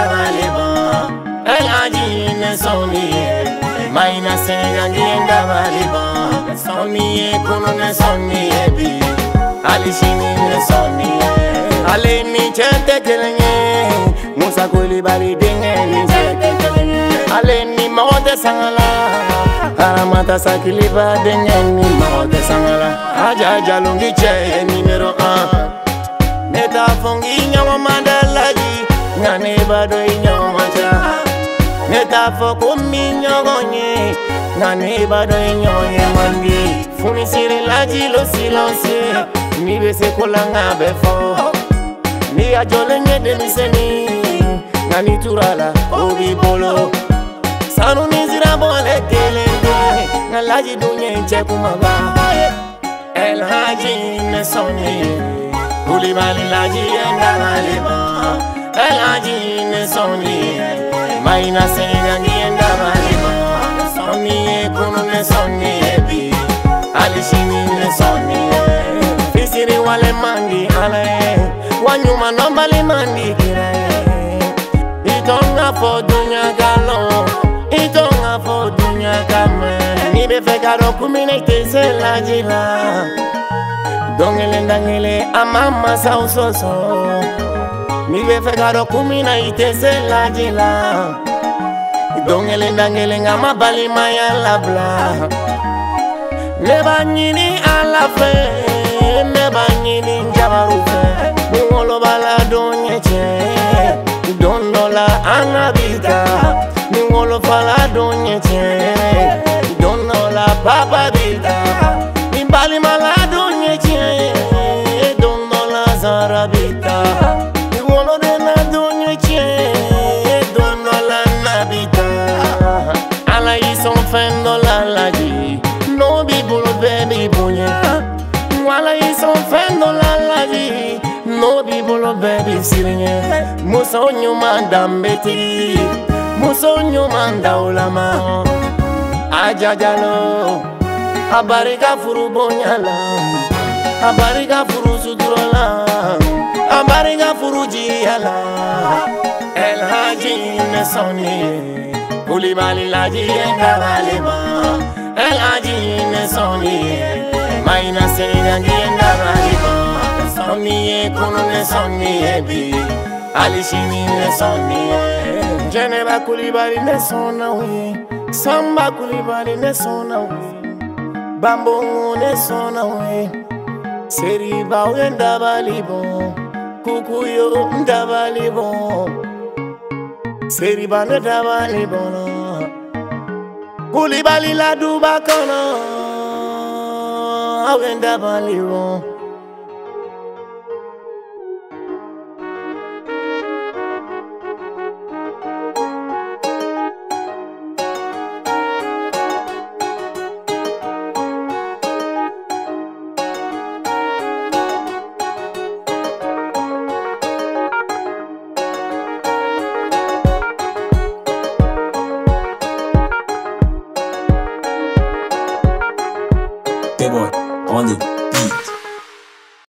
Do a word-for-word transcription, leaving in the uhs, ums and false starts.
ndabaliba Elaji ne soniye Maina sengangi ndabaliba Soniye kunu ne soniye bi Alishini ne soniye Ale ni chente kelenye Musa Coulibaly denge ni chente kelenye Ale ni mawode sangala Aramata Sakiliba denge ni mawode sangala Aja jalungi che numero un Neta fongi nyawa mandalaji Ngane bado nyawa macha Neta foko mi nyogonye Ngane bado nyawa mandi Funi siri laji lo silence Mi bese kolanga befo Ni ajole nye demiseni Ngani turala obi bolo Sanu nizira bole kelende Ngalaji dunye nche kumaga Elaji ne soni Coulibaly laji ndabaliba Elaji ne soni Maina sengangi ndabaliba Soni kunu ne soni ebi Alishini ne soni Fisiri wale mangi ale Wanyuma nombali mandi kirae Itonga fo dunya galo Itonga fo dunya kame Nibe fekaro kumine itese lajila Dongele ndangele amama sausoso Nibe fekaro kumina itese lajila Dongele ndangele ngama bali maya labla Neba nyini alafe Neba nyini njabarufe Ngolo bala donyeche Dondola anabika Ngolo fala donyeche Dondola papa bika Nimbali mala donyeche Dondola zarabika Ngolo dena donyeche Dondola nabika Ala ison fendola laji No bibulo baby bunye Wala ison fendola laji No bibulo baby sirinye Muso nyuma ndambeti Muso nyuma ndaulama Ajajalo Abarika furu bonyala Abarika furu suturala Abarika furu jiyala Elaji ne soni Coulibaly laji ndabaliba Elaji ne soni Maina sengangi ndabaliba Soni kunu ne soni ebi Alishini ne soni Geneva Coulibaly ne sona we Samba Coulibaly ne sona we Bambongo ne sona we Seriba we ndabalibo Kukuyo ndabalibo Seriba ne ndabalibo Coulibaly la duba kono Awe ndabalibo